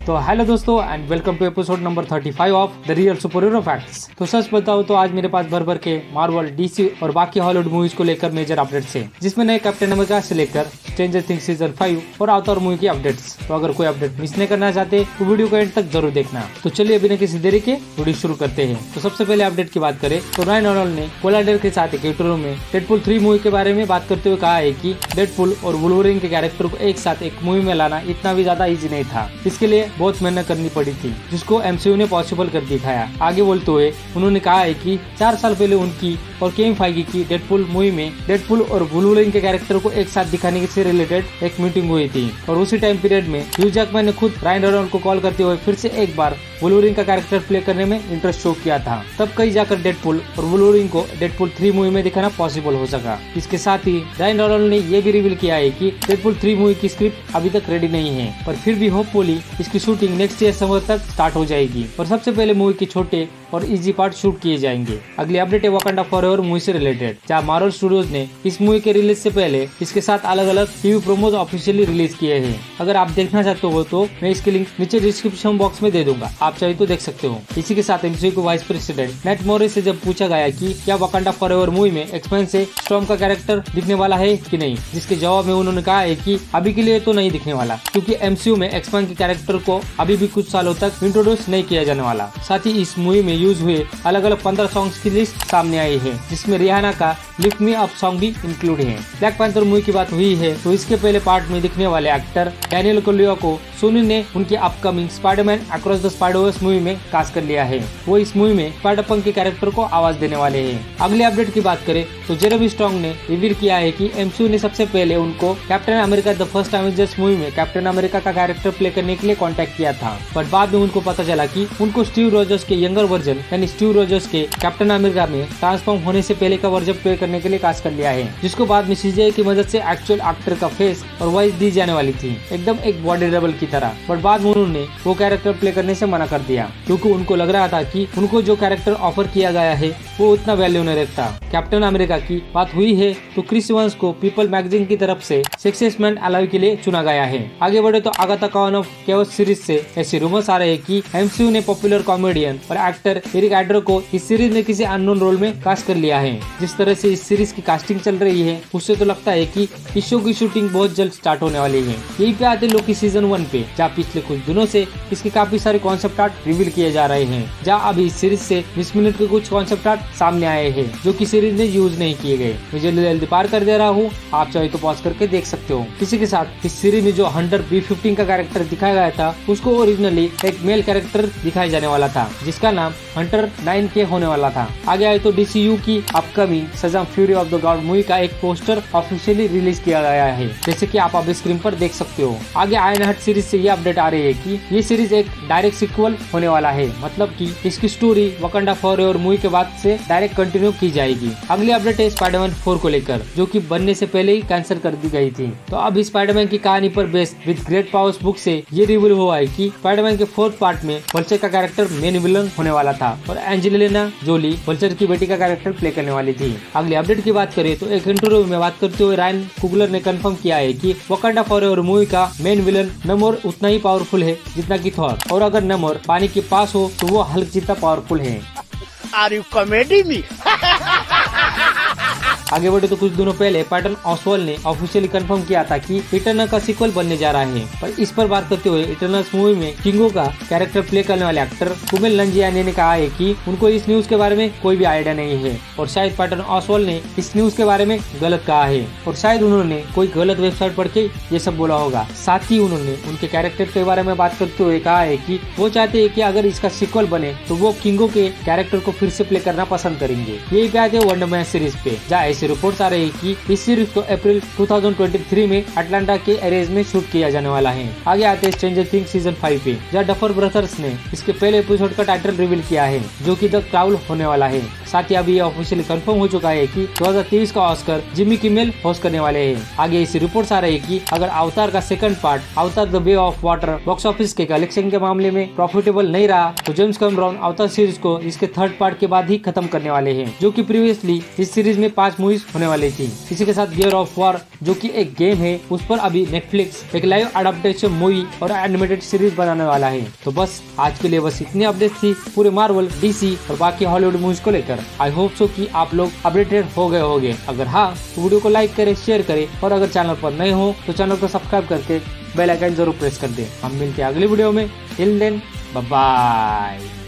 तो हेलो दोस्तों and welcome to episode number 35 of the real superhero facts. तो सच बताओ तो आज मेरे पास भर के मार्वल, डीसी और बाकी हॉलीवुड मूवीज को लेकर मेजर अपडेट्स हैं, जिसमें नए कैप्टन अमेरिका से लेकर स्ट्रेंजर थिंग्स सीजन 5 और अवतार मूवी की अपडेट्स। तो अगर कोई अपडेट मिस नहीं करना चाहते तो वीडियो को एंड तक जरूर देखना। तो चलिए बिना किसी देरी के वीडियो शुरू करते हैं। तो सबसे पहले अपडेट की बात करें तो रायन रेनॉल्ड्स ने कोलाइडर के साथ एक इंटरव्यू में डेडपुल 3 मूवी के बारे में बात करते हुए कहा है कि डेडपुल और वुल्वरीन के कैरेक्टर को एक साथ एक मूवी में लाना इतना भी ज्यादा इजी नहीं था। इसके लिए बहुत मेहनत करनी पड़ी थी, जिसको एमसीयू ने पॉसिबल कर दिखाया। आगे बोलते हुए उन्होंने कहा है कि 4 साल पहले उनकी और केविन फाइगी की डेडपुल मूवी में डेडपुल और वुल्वरीन के कैरेक्टर को एक साथ दिखाने से रिलेटेड एक मीटिंग हुई थी और उसी टाइम पीरियड में ह्यू जैकमैन ने खुद रायन रेनॉल्ड्स को कॉल करते हुए फिर से एक बार वुल्वरीन का कैरेक्टर प्ले करने में इंटरेस्ट शो किया था। तब कहीं जाकर डेडपुल और वुल्वरीन को डेडपुल 3 मूवी में दिखाना पॉसिबल हो सका। इसके साथ ही रायन रेनॉल्ड्स ने यह भी रिवील किया है कि डेडपुल 3 मूवी की स्क्रिप्ट अभी तक रेडी नहीं है, पर फिर भी होपफुली इसकी शूटिंग नेक्स्ट ईयर समर तक स्टार्ट हो जाएगी और सबसे पहले मूवी के छोटे और इजी पार्ट शूट किए जाएंगे। अगली अपडेट है वाकांडा फॉरएवर मूवी से रिलेटेड, जहाँ मार्वल स्टूडियोज ने इस मूवी के रिलीज से पहले इसके साथ अलग अलग टीवी प्रोमोज ऑफिशियली रिलीज किए हैं। अगर आप देखना चाहते हो तो मैं इसके लिंक नीचे डिस्क्रिप्शन बॉक्स में दे दूंगा, आप चाहे तो देख सकते हो। इसी के साथ एमसीयू के वाइस प्रेसिडेंट नेट मोरिस से जब पूछा गया कि क्या वाकांडा फॉरएवर मूवी में एक्समैन से स्टॉर्म का कैरेक्टर दिखने वाला है कि नहीं, जिसके जवाब में उन्होंने कहा है कि अभी के लिए तो नहीं दिखने वाला, क्योंकि एमसीयू में एक्समैन के कैरेक्टर को अभी भी कुछ सालों तक इंट्रोड्यूस नहीं किया जाने वाला। साथ ही इस मूवी में यूज हुए अलग अलग 15 सॉन्ग्स की लिस्ट सामने आई है, जिसमें रिहाना का लिफ्ट मी अप सॉन्ग भी इंक्लूड है। ब्लैक पैंथर मूवी की बात हुई है तो इसके पहले पार्ट में दिखने वाले एक्टर डैनियल कालुया को सोनी ने उनकी upcoming Spider Man across the Spider Verse movie में कास्ट कर लिया है। वो इस मूवी में स्पाइडर-पंक के कैरेक्टर को आवाज देने वाले हैं। अगले अपडेट की बात करें तो जेरेमी स्ट्रॉन्ग ने रिवील किया है कि एमसीयू ने सबसे पहले उनको Captain America the First Avengers movie में कैप्टन अमेरिका का कैरेक्टर प्ले करने के लिए कॉन्टेक्ट किया था, बट बाद में उनको पता चला कि उनको स्टीव रॉजर्स के यंगर वर्जन यानी स्टीव रॉजर्स के कैप्टन अमेरिका में ट्रांसफॉर्म होने से पहले का वर्जन प्ले करने के लिए कास्ट कर लिया है, जिसको बाद में सीजीआई की मदद से एक्चुअल एक्टर का फेस और वॉइस दी जाने वाली थी, एकदम एक बॉडी डबल की तरह। बट बाद में उन्होंने वो कैरेक्टर प्ले करने से मना कर दिया, क्योंकि उनको लग रहा था कि उनको जो कैरेक्टर ऑफर किया गया है वो उतना वैल्यू नहीं रखता। कैप्टन अमेरिका की बात हुई है तो क्रिस इवांस को पीपल मैगजीन की तरफ से सेक्सिएस्ट मैन अलाउ के लिए चुना गया है। आगे बढ़े तो Agatha Coven of Chaos series से ऐसे रूमर्स आ रहे हैं कि एमसीयू ने पॉपुलर कॉमेडियन और एक्टर एरिक एड्रो को इस सीरीज में किसी अननोन रोल में कास्ट कर लिया है। जिस तरह से इस सीरीज की कास्टिंग चल रही है उससे तो लगता है कि इस शो की शूटिंग बहुत जल्द स्टार्ट होने वाली है। यही पे आते लोकी सीजन 1 पे, जहाँ पिछले कुछ दिनों से इसके काफी सारे कॉन्सेप्ट आर्ट रिवील किए जा रहे हैं, जहाँ अभी इस सीरीज से 20 मिनट के कुछ कॉन्सेप्ट आर्ट सामने आए हैं जो कि सीरीज में यूज नहीं किए गए। मैं जल्दी पार कर दे रहा हूँ, आप चाहे तो पॉज करके देख सकते हो। इसी के साथ इस सीरीज में जो हंटर B-15 का कैरेक्टर दिखाया गया था उसको ओरिजिनली एक मेल कैरेक्टर दिखाया जाने वाला था, जिसका नाम हंटर 9K होने वाला था। आगे आए तो DCU की upcoming Shazam Fury of the God movie का एक पोस्टर ऑफिशियली रिलीज किया गया है, जैसे कि आप अभी स्क्रीन पर देख सकते हो। आगे आयरनहार्ट सीरीज से ये अपडेट आ रही है कि ये सीरीज एक डायरेक्ट सीक्वल होने वाला है, मतलब कि इसकी स्टोरी वाकांडा फॉरएवर मूवी के बाद से डायरेक्ट कंटिन्यू की जाएगी। अगली अपडेट है स्पाइडरमैन 4 को लेकर, जो कि बनने से पहले ही कैंसिल कर दी गई थी। तो अब स्पाइडरमैन की कहानी पर based with great powers book से ये रिवील हुआ है कि स्पाइडरमैन के 4th पार्ट में वल्चर का कैरेक्टर मेन विलन होने वाला था और एंजेलिना जोली वल्चर की बेटी का कैरेक्टर प्ले करने वाली थी। अगली अपडेट की बात करें तो एक इंटरव्यू में बात करते हुए रायन कुगलर ने कंफर्म किया है कि वाकांडा फॉरएवर मूवी का मेन विलन नमोर उतना ही पावरफुल है जितना कि थॉर, और अगर नमोर पानी के पास हो तो वो हल्क जितना पावरफुल है। Are you comedy me? आगे बढ़े तो कुछ दिनों पहले पैटर्न ऑसवाल्ड ने ऑफिशियली कंफर्म किया था कि इटर्नल का सीक्वल बनने जा रहा है, पर इस पर बात करते हुए इटर्नल्स मूवी में किंगो का कैरेक्टर प्ले करने वाले एक्टर कुमेल नंजियानी ने कहा है कि उनको इस न्यूज के बारे में कोई भी आइडिया नहीं है और शायद पैटर्न ऑसवाल्ड ने इस न्यूज के बारे में गलत कहा है और शायद उन्होंने कोई गलत वेबसाइट पढ़ के ये सब बोला होगा। साथ ही उन्होंने उनके कैरेक्टर के बारे में बात करते हुए कहा है कि वो चाहते हैं कि अगर इसका सीक्वल बने तो वो किंगो के कैरेक्टर को फिर से प्ले करना पसंद करेंगे। यही बात है वंडर मैन सीरीज पे, जहाँ ऐसी रिपोर्ट्स आ रही है कि इस सीरीज को अप्रैल 2023 में अटलांटा के एरेज में शूट किया जाने वाला है। आगे आते हैं स्ट्रेंजर थिंग्स सीजन 5 पे, जहाँ डफर ब्रदर्स ने इसके पहले एपिसोड का टाइटल रिवील किया है, जो कि द क्राउड होने वाला है। साथ ही अभी ये ऑफिशियली कंफर्म हो चुका है कि 2023 का ऑस्कर जिमी किमेल होस्ट करने वाले हैं। आगे ऐसी रिपोर्ट्स आ रही है कि अगर अवतार का second part Avatar the way of water box office के कलेक्शन के मामले में प्रॉफिटेबल नहीं रहा तो जेम्स कैमरॉन अवतार सीरीज को इसके 3rd पार्ट के बाद ही खत्म करने वाले हैं, जो कि प्रीवियसली इस सीरीज में 5 मूवी मूवीज होने वाली थी। इसी के साथ गियर ऑफ वॉर जो कि एक गेम है, उस पर अभी नेटफ्लिक्स एक लाइव अडेप्टेशन मूवी और एनिमेटेड सीरीज बनाने वाला है। तो बस आज के लिए बस इतनी अपडेट थी पूरे मार्वल, डीसी और बाकी हॉलीवुड मूवीज को लेकर। आई होप सो कि आप लोग अपडेटेड हो गए होंगे। अगर हाँ तो वीडियो को लाइक करें, शेयर करें और अगर चैनल पर नए हो तो चैनल को सब्सक्राइब करके बेल आइकन जरूर प्रेस कर दें। हम मिलते हैं अगली वीडियो में। Till then bye bye.